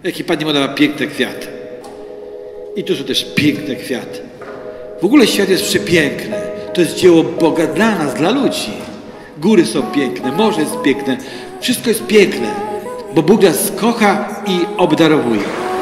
Jaki Pani ma piękne kwiaty. I tu są też piękne kwiaty. W ogóle świat jest przepiękny. To jest dzieło Boga dla nas, dla ludzi. Góry są piękne, morze jest piękne. Wszystko jest piękne, bo Bóg nas kocha i obdarowuje.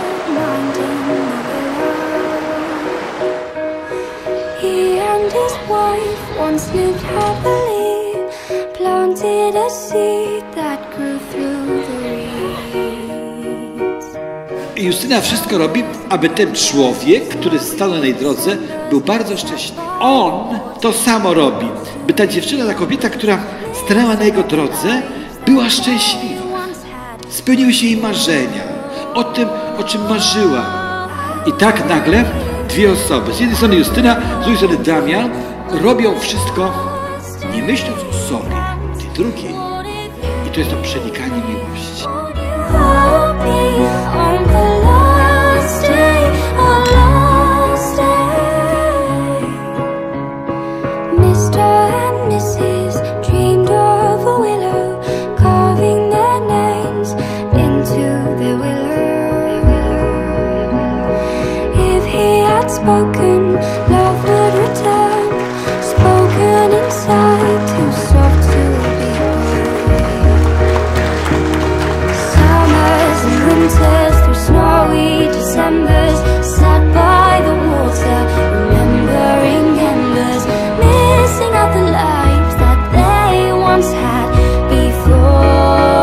He and his wife once lived happily, planted a seed that grew through the reeds. I Justyna wszystko robi, aby ten człowiek, który stanął na jej drodze, był bardzo szczęśliwy. On to samo robi, by ta dziewczyna, ta kobieta, która stanęła na jego drodze, była szczęśliwa. Spełniły się jej marzenia, o tym, o czym marzyła. I tak nagle dwie osoby, z jednej strony Justyna, z drugiej strony Damian, robią wszystko, nie myśląc o sobie, tej drugiej. I to jest to przenikanie miłości. Spoken, love would return. Spoken inside, too soft to be heard. Summers and winters, through snowy Decembers, sat by the water, remembering embers, missing out the lives that they once had before.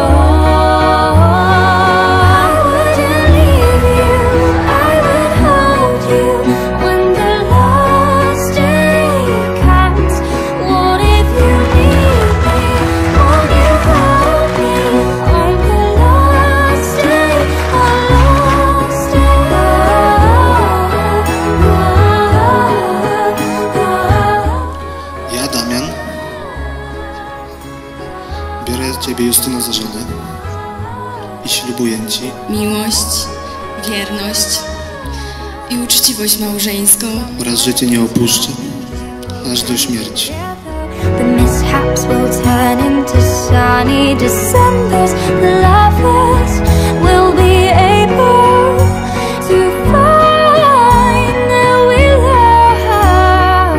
Biorę Ciebie, Justyno, za żonę i ślubuję Ci miłość, wierność i uczciwość małżeńską oraz, że Cię nie opuszczę aż do śmierci. The mishaps will turn into sunny Decembers. The lovers will be able to find their willow.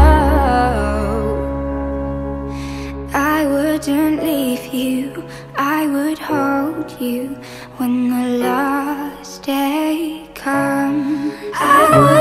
I wouldn't leave you, I would hold you when the last day comes.